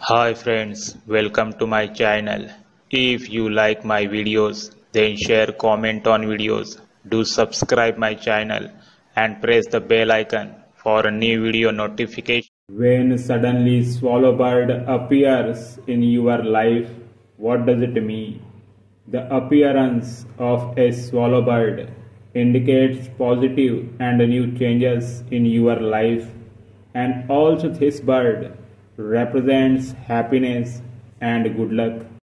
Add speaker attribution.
Speaker 1: Hi friends, welcome to my channel. If you like my videos, then share, comment on videos. Do subscribe my channel and press the bell icon for a new video notification. When suddenly swallowbird appears in your life, what does it mean? The appearance of a swallowbird indicates positive and new changes in your life, and also this bird represents happiness and good luck.